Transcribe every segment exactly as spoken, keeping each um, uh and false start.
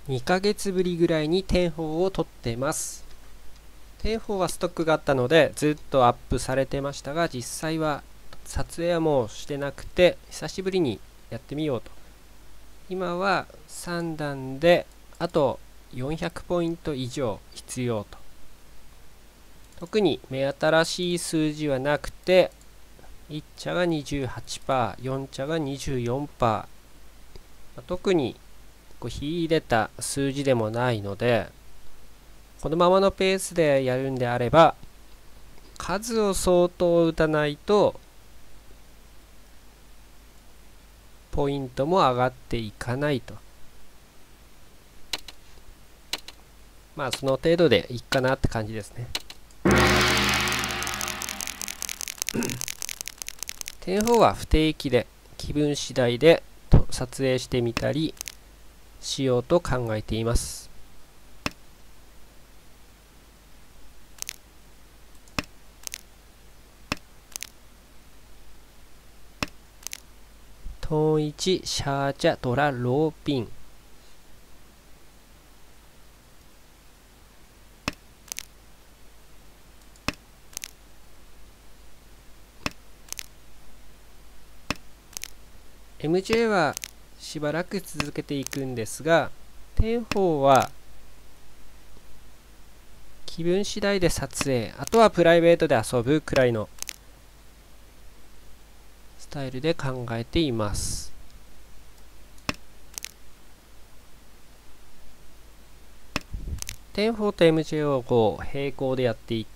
にかげつぶりぐらいに天宝を取ってます。天宝はストックがあったのでずっとアップされてましたが、実際は撮影はもうしてなくて久しぶりにやってみようと。今はさん段であとよんひゃくポイント以上必要と。特に目新しい数字はなくて、いち茶が にじゅうはちパーセント、よん茶が にじゅうよんパーセント、特にこう秀でた数字でもないので、このままのペースでやるんであれば数を相当打たないとポイントも上がっていかないと。まあその程度でいいかなって感じですね。天宝は不定期で気分次第で撮影してみたりしようと考えています。トンいちシャーチャドラローピン。エムジェー はしばらく続けていくんですが、天宝は気分次第で撮影、あとはプライベートで遊ぶくらいのスタイルで考えています。天宝と エムジェー をこう並行でやっていって、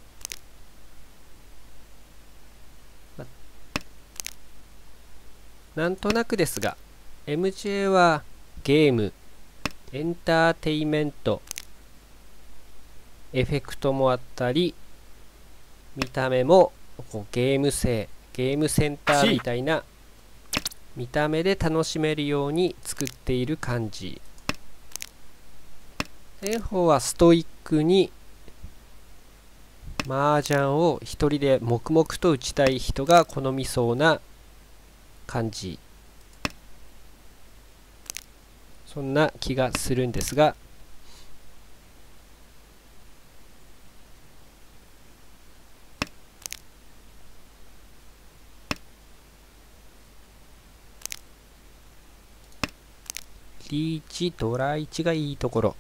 なんとなくですが エムジェー はゲーム、エンターテイメント、エフェクトもあったり、見た目もこうゲーム性、ゲームセンターみたいな見た目で楽しめるように作っている感じ。天宝はストイックに麻雀を一人で黙々と打ちたい人が好みそうな感じ、そんな気がするんですが、リーチドラいちがいいところ。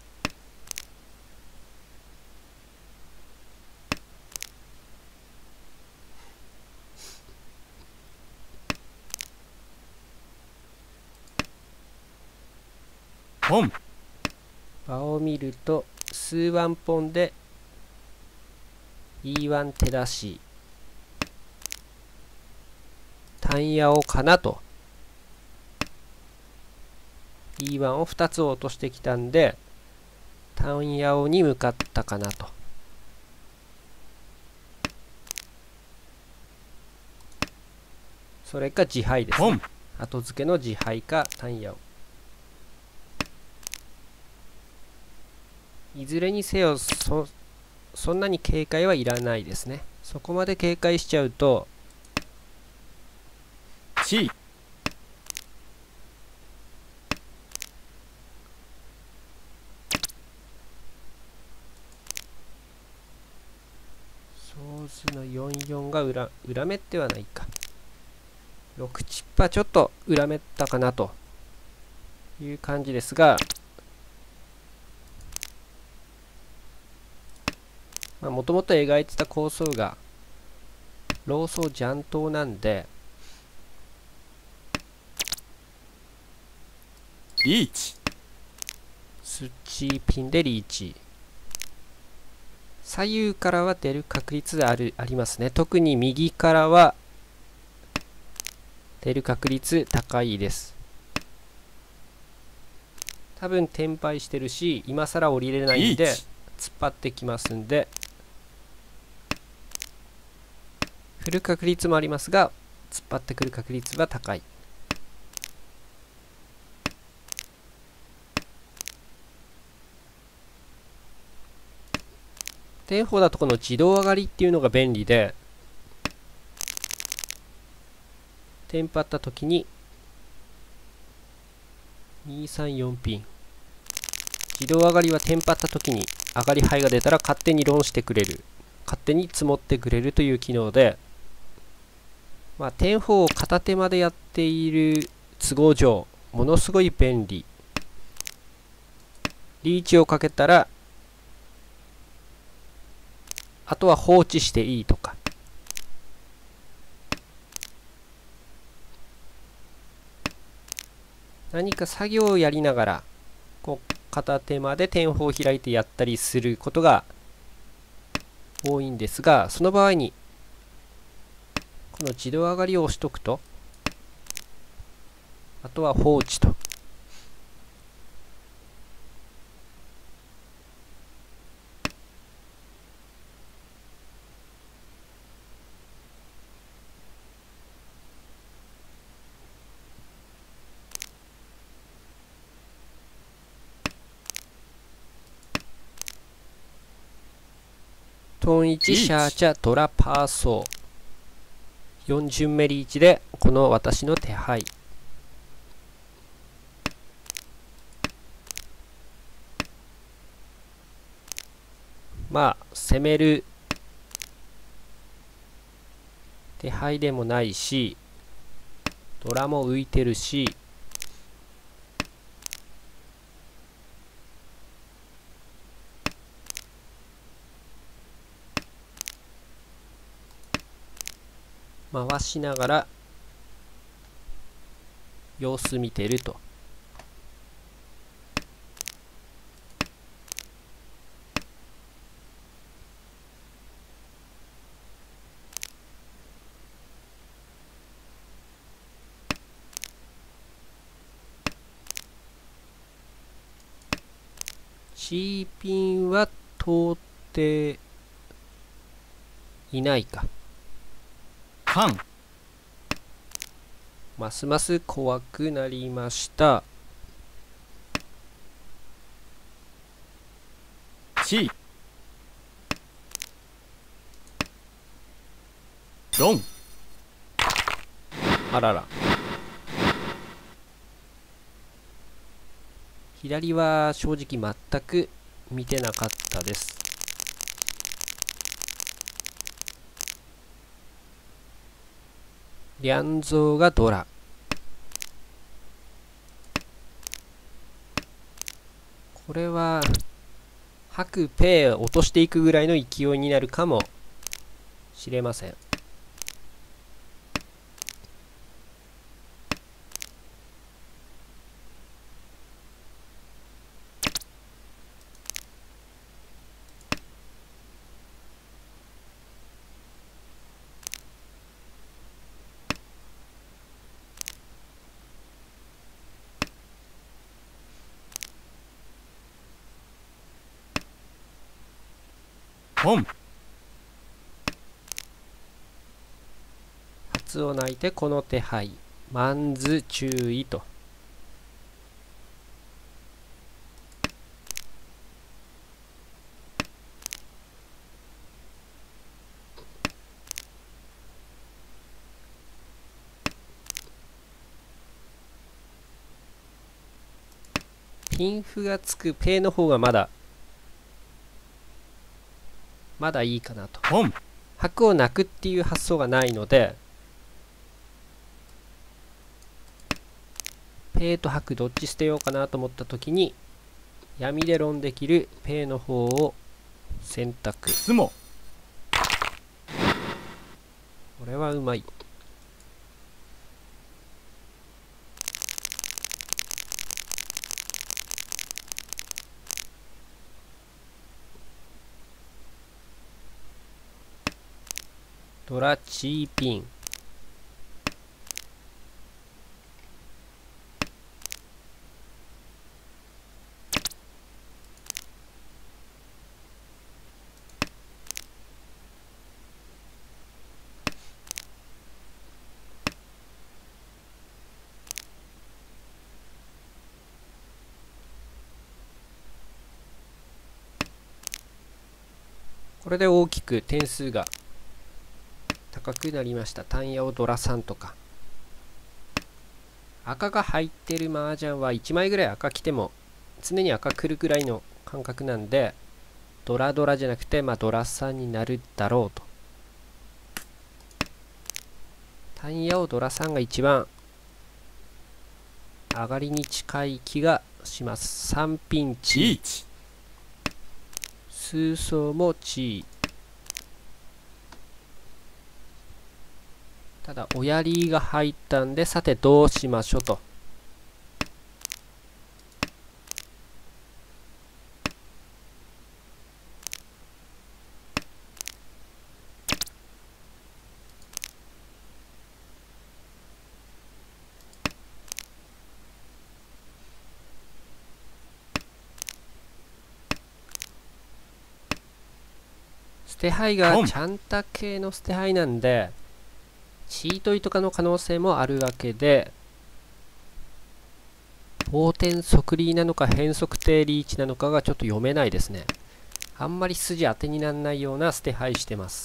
ポン。 場を見ると数ワンポンで イーワン 手出し単ヤオかなと。 イーワン をふたつ落としてきたんで単ヤオに向かったかなと。それか自敗ですね。後付けの自敗か単ヤオ、いずれにせよ そ, そんなに警戒はいらないですね。そこまで警戒しちゃうと C。 ソースのよんじゅうよんが裏裏目ってはないか。ろくチッパちょっと裏目ったかなという感じですが、もともと描いてた構想がローソージャントなんで、 リーチ。 スッチーピンでリーチ。左右からは出る確率あるありますね。特に右からは出る確率高いです。多分転敗してるし今更降りれないんで突っ張ってきますんで、振る確率もありますが突っ張ってくる確率は高い。天宝だとこの自動上がりっていうのが便利で、テンパった時ににさんよんピン自動上がりはテンパった時に上がり牌が出たら勝手にロンしてくれる、勝手に積もってくれるという機能で、まあ、天宝を片手までやっている都合上ものすごい便利。リーチをかけたらあとは放置していいとか、何か作業をやりながらこう片手まで天宝を開いてやったりすることが多いんですが、その場合にこの自動上がりを押しとくと、あとは放置と。トンいち、シャーチャ、トラ、パーソー。よん巡目リーチで、この私の手配。まあ、攻める手配でもないし、ドラも浮いてるし、回しながら様子見てると。C ピンは通っていないか。 カン。 ますます怖くなりました。 チ。ロン。 あらら。左は正直全く見てなかったです。リャンゾーがドラ。これは白ペイを落としていくぐらいの勢いになるかもしれません。 ポン。 初を泣いてこの手配。マンズ注意と。ピンフがつくペイの方がまだまだいいかなと。 ポン。 白を泣くっていう発想がないので、ペイと白どっち捨てようかなと思った時に闇でロンできるペイの方を選択。 スモ。 これはうまい。ドラチーピン。これで大きく点数が高くなりました。タンヤオドラさんとか。赤が入ってる麻雀はいちまいぐらい赤来ても常に赤くるぐらいの感覚なんで、ドラドラじゃなくて、まあ、ドラさんになるだろうと。単ヤオドラさんが一番上がりに近い気がします。さんピンチリーチ。 数層もチー。ただ親リーが入ったんで、さてどうしましょうと。捨て牌がチャンタ系の捨て牌なんで、チートイとかの可能性もあるわけで、法天即リーなのか変則定リーチなのかがちょっと読めないですね。あんまり筋当てにならないような捨て牌してます。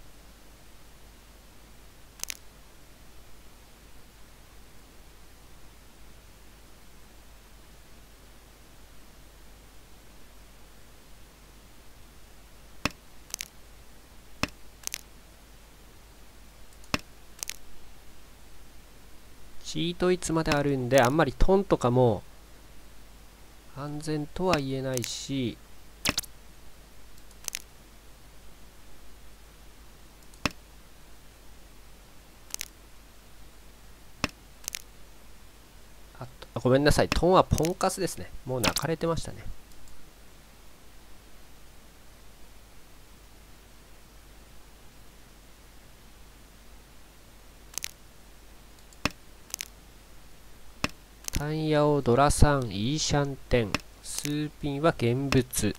チートいつまであるんで、あんまりトンとかも安全とは言えないし、あとあごめんなさい、トンはポンカスですね。もう泣かれてましたね。タンヤオドラさんイーシャンテン、スーピンは現物。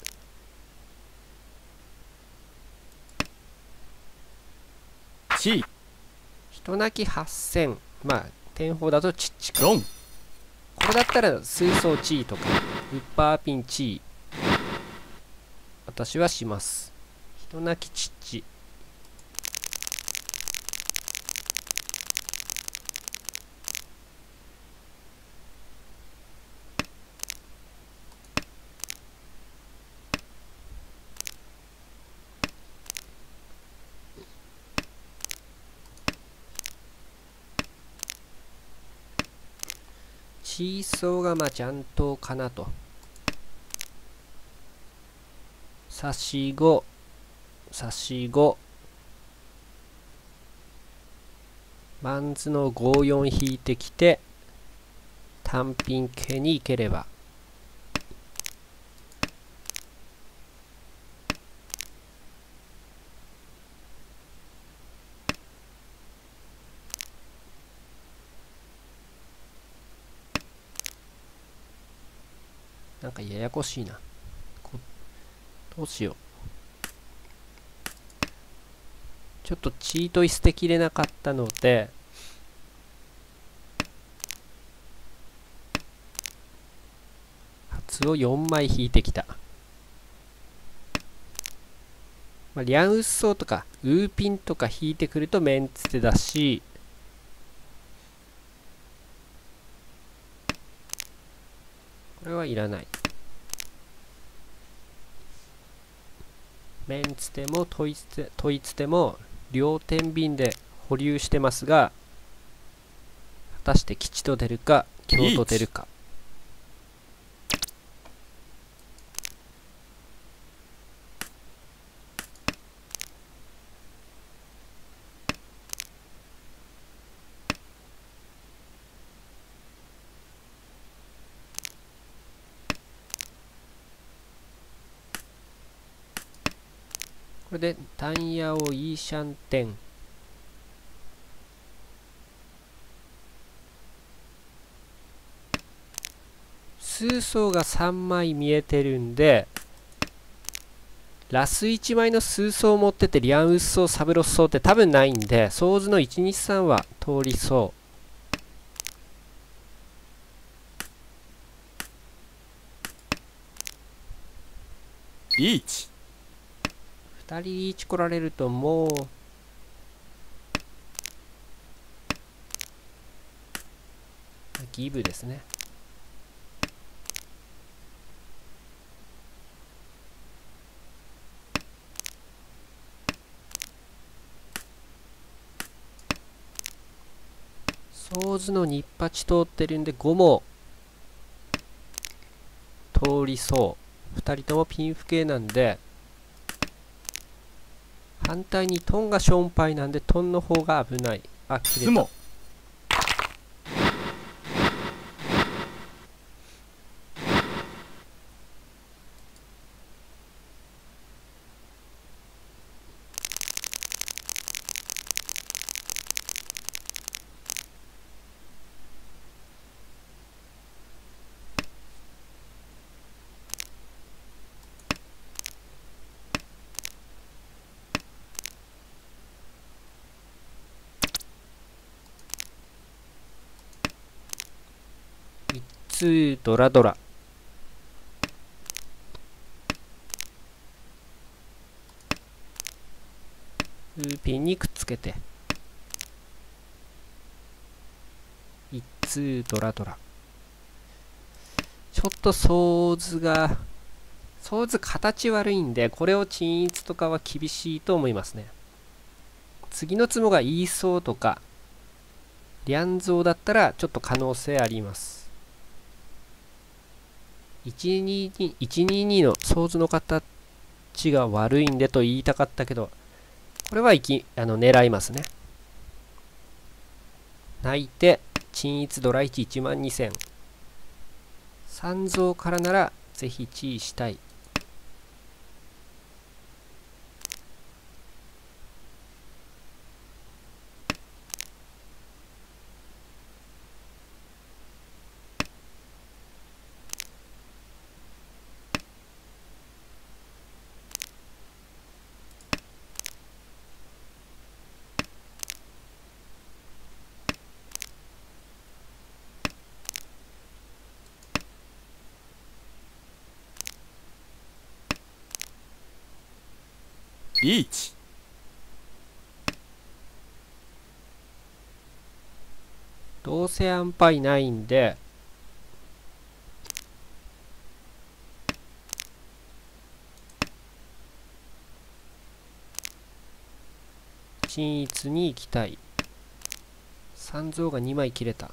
チー。 人泣きはっせん。まあ天宝だとチッチか。 ロン。 これだったら数層チーとかウッパーピンチー私はします。人泣きチッチ。チーソーがまあちゃんとかなと。差しご、差しご。マンズのごよん引いてきて、単品系に行ければ。なんかややこしいな。こどうしよう。ちょっとチートイ捨てきれなかったので、初をよんまい引いてきた。まあ、リャンウッソーとかウーピンとか引いてくるとメンツテだし、これはいらない。メンツテもトイツテ、トイツテも両天秤で保留してますが、果たして吉と出るか凶と出るか。これでタンヤオイーシャンテン。数層がさんまい見えてるんで、ラスいちまいの数層を持っててリャンウッソーサブロッソーって多分ないんで、ソーズのいちにさんは通りそう。 リーチ。 ふたりリーチ来られるともうギブですね。 ソーズのニッパチ通ってるんでごも通りそう。ふたりともピンフ系なんで、反対にトンがションパイなんでトンの方が危ない。あ、切れた。ツードラドラ。ウーピンにくっつけて一通ドラドラ。ちょっとソーズがソーズ形悪いんで、これを鎮一とかは厳しいと思いますね。次のツモがイーソーとかリャンゾーだったらちょっと可能性あります。いちにーにーのソーズの形が悪いんでと言いたかったけど、これはいきあの狙いますね。泣いて鎮一ドラいちいちまんにせん。三蔵からならぜひ地位したい。 リーチ。 どうせ安牌ないんで、鎮一に行きたい。三蔵がにまい切れた。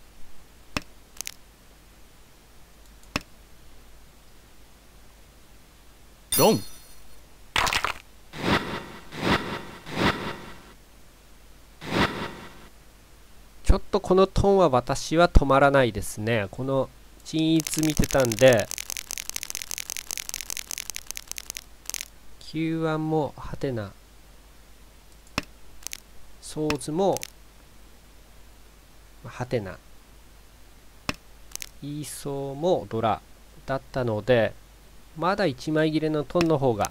ドン。 ちょっとこのトンは私は止まらないですね。この鎮一見てたんで、きゅうわんもハテナ、ソーズもハテナ、イーソーもドラだったので、まだいちまい切れのトンの方が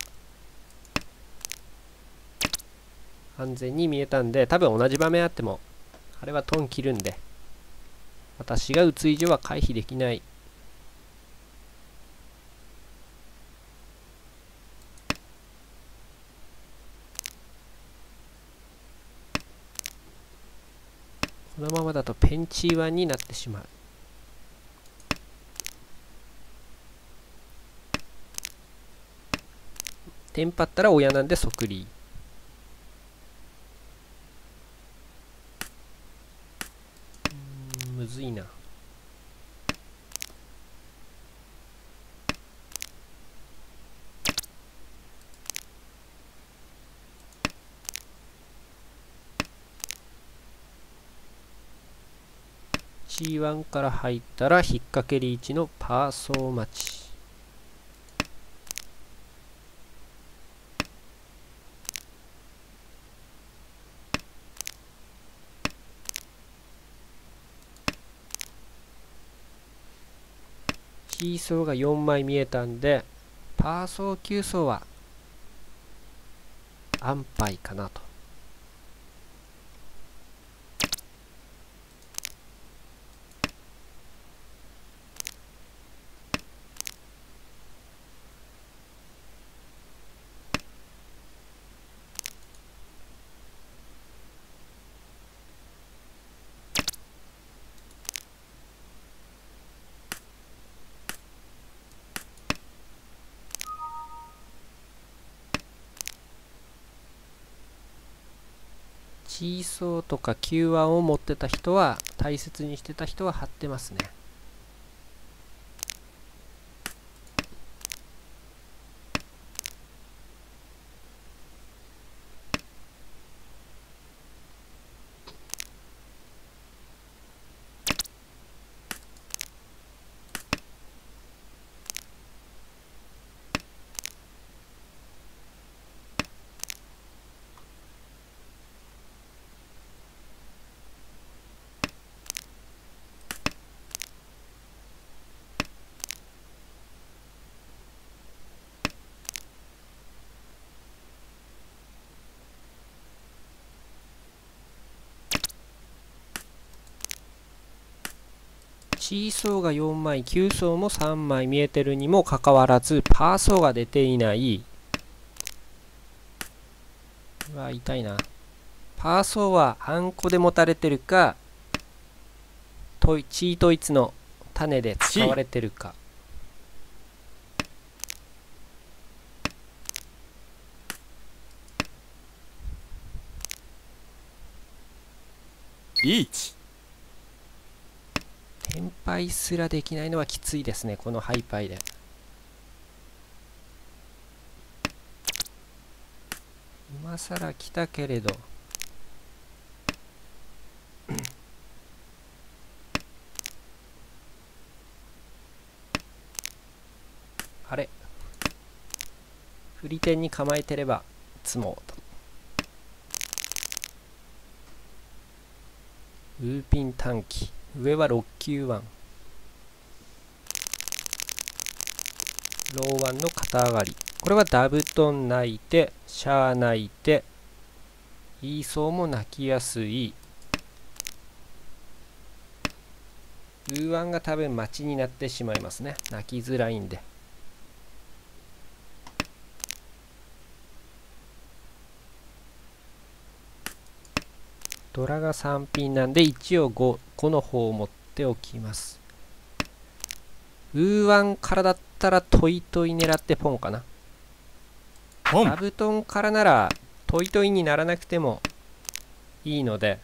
安全に見えたんで、多分同じ場面あってもあれはトン切るんで、私が打つ以上は回避できない。このままだとペンチワンになってしまう。テンパったら親なんで即リー。うーんむずいな。シーワン から入ったら引っ掛けリーチのパーソー待ち。シーソーがよんまい見えたんで、パーソーきゅう層は安牌かなと。 チーソーとか キューワン を持ってた人は、大切にしてた人は貼ってますね。チーソーがよんまい、キューソーもさんまい見えてるにもかかわらず、パーソーが出ていない。うわ、痛いな。パーソーはあんこで持たれてるか、トイチートイツの種で使われてるか。 リーチ。 転廃すらできないのはきついですね、このハイパイで。今更来たけれどあれ、振り点に構えてれば積もうと。ウーピン短期、上はろっきゅうワン、ローワンの肩上がり。これはダブトン泣いて、シャー泣いて、イーソーも泣きやすい。ウーワンが多分待ちになってしまいますね。泣きづらいんで。ドラがさんピンなんで一応 ご, ごの方を持っておきます。ウーワンからだったらトイトイ狙ってポンかな。ダブトンからならトイトイにならなくてもいいので、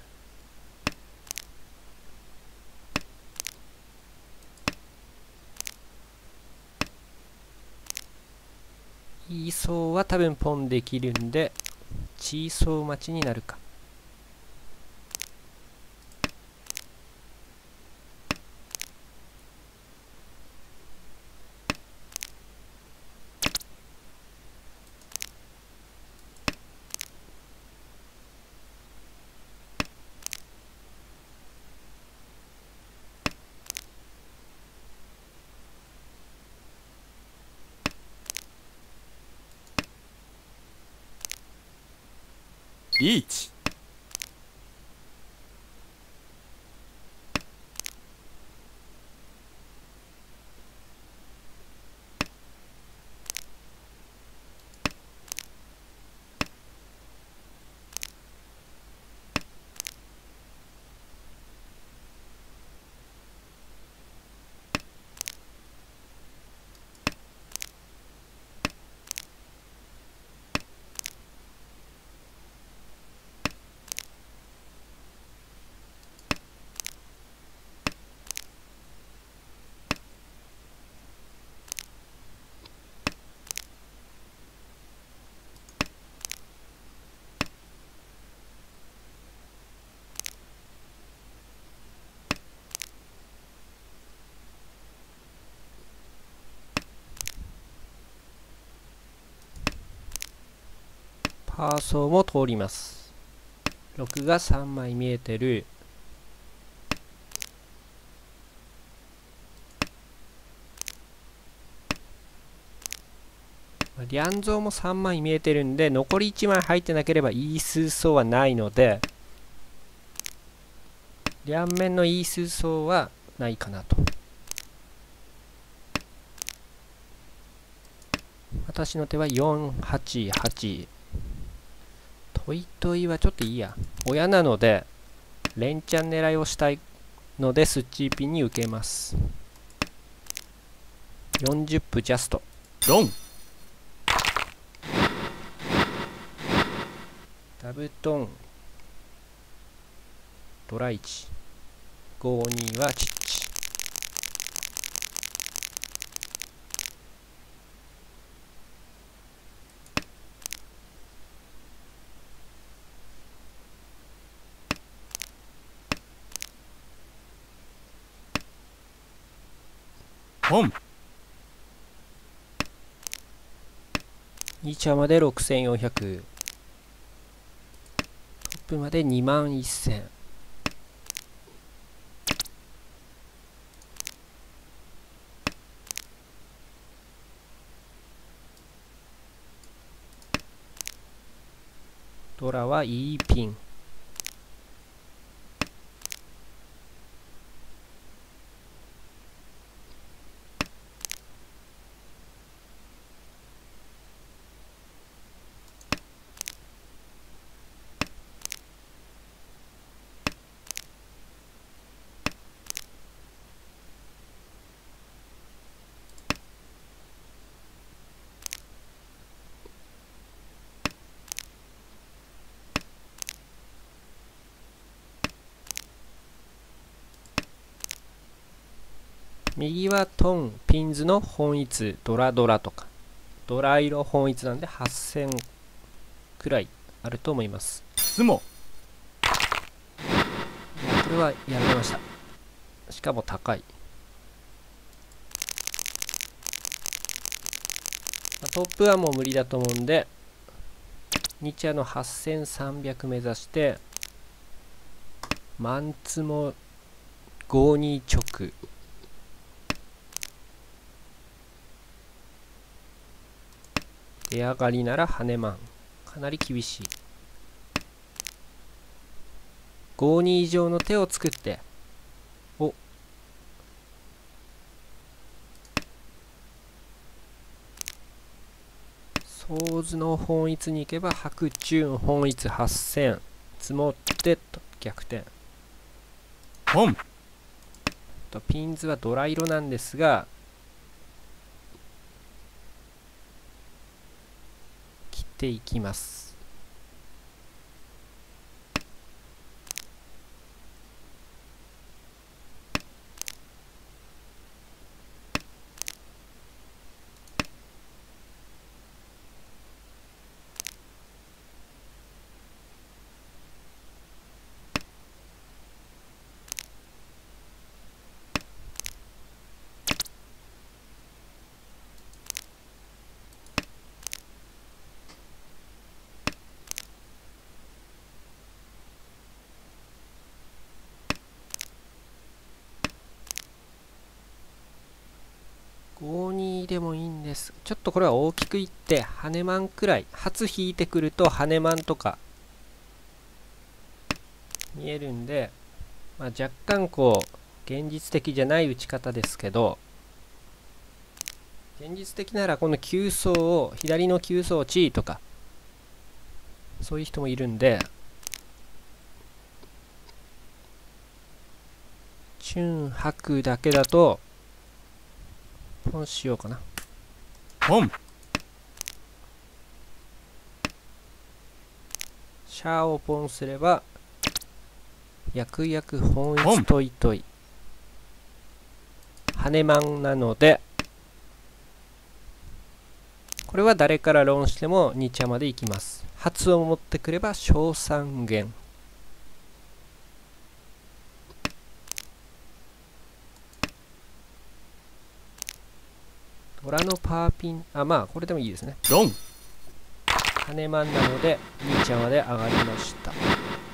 イーソーは多分ポンできるんで、チーソー待ちになるか。 リーチ。 パーソーも通ります。ろくがさんまい見えてる。リャンゾーもさんまい見えてるんで、残りいちまい入ってなければイースーソーはないので、両面のイースーソーはないかなと。私の手はよん、はち、はち。トイトイはちょっといいや。親なので、連チャン狙いをしたいので、スッチーピンに受けます。よんじゅっプジャスト。 ロン。 ダブトン。 ドラいち、ごにはチッチ。 ポン。 に茶までろくせんよんひゃく。トップまでにまんせん。ドラは E ピン。右はトン、ピンズの本一、ドラドラとか。ドラ色本一なんではっせんくらいあると思います。 スモ。 これはやられました。しかも高い。トップはもう無理だと思うんで、日夜のはっせんさんびゃく目指して、マンツもごに直。出上がりなら羽マン。かなり厳しい。ごに以上の手を作って、おソーズの本一に行けば白チューン本一はっせん積もってと逆転。 ポン。 とピンズはドラ色なんですが、切っていきます。ごにでもいいんです。ちょっとこれは大きくいって羽マンくらい、初引いてくると羽マンとか見えるんで、まあ、若干こう現実的じゃない打ち方ですけど、現実的ならこの急走を左の急走地とかそういう人もいるんで、チュン白だけだとポンしようかな。 ポン。 シャアをポンすれば薬薬本一トイトイ羽マンなので、これは誰からローンしてもに茶までいきます。発を持ってくれば小三元。ドラのパーピン、あ、まあこれでもいいですね。 ロン。 羽マンなのでに茶まで上がりました。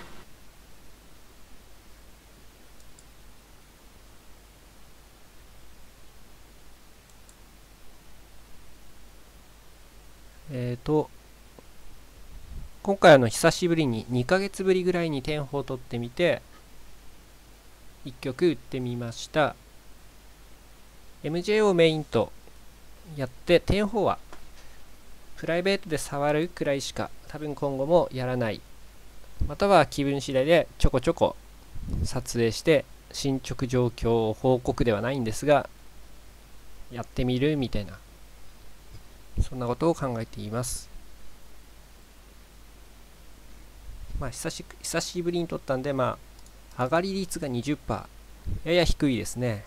えっと今回あの久しぶりににかげつぶりぐらいに天宝を取ってみていっ局打ってみました。 エムジェー をメインとやって天宝はプライベートで触るくらいしか多分今後もやらない、または気分次第でちょこちょこ撮影して進捗状況を報告ではないんですがやってみるみたいな、そんなことを考えています。まあ久し久しぶりに撮ったんで、まあ上がり率が にじゅっパーセント、やや低いですね。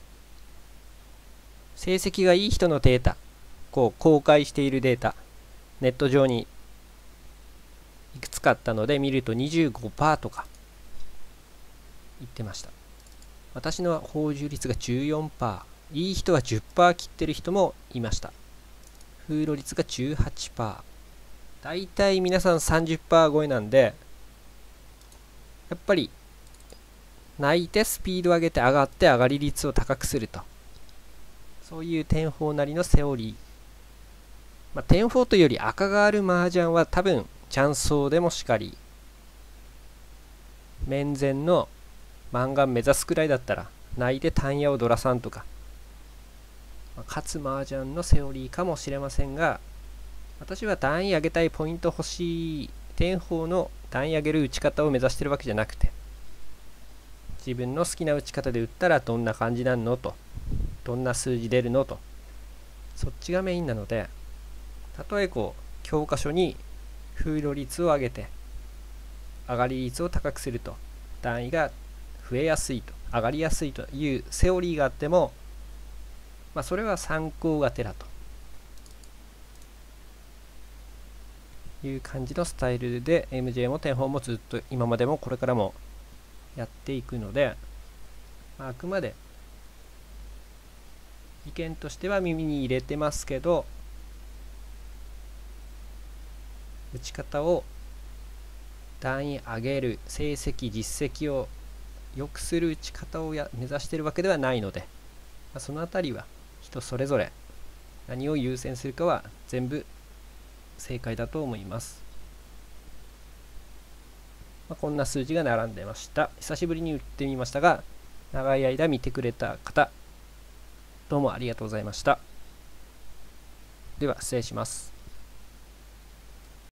成績がいい人のデータ、こう公開しているデータ、ネット上にいくつかあったので見ると にじゅうごパーセント とか言ってました。私の報酬率が じゅうよんパーセント、いい人は じゅっパーセント 切ってる人もいました。風呂率が じゅうはちパーセント、だいたい皆さん さんじゅっパーセント 超えなんで、やっぱり泣いてスピード上げて上がって上がり率を高くすると、そういう天宝なりのセオリー。まあ、天宝というより赤がある麻雀は多分チャンソーでもしかり、面前の満願目指すくらいだったら泣いて単野をドラさんとか、まあ、勝つ麻雀のセオリーかもしれませんが、私は段位上げたいポイント欲しい天宝の段位上げる打ち方を目指してるわけじゃなくて、自分の好きな打ち方で打ったらどんな感じなんのと、どんな数字出るのと、そっちがメインなので、たとえこう教科書に風呂率を上げて上がり率を高くすると段位が増えやすいと、上がりやすいというセオリーがあっても、まあ、それは参考がてらという感じのスタイルで エムジェー も天宝もずっと今までもこれからもやっていくので、まあ、あくまで意見としては耳に入れてますけど、打ち方を段位上げる、成績実績を良くする打ち方をや目指しているわけではないので、まあ、そのあたりは人それぞれ何を優先するかは全部正解だと思います。まあ、こんな数字が並んでました。久しぶりに打ってみましたが、長い間見てくれた方どうもありがとうございました。では失礼します。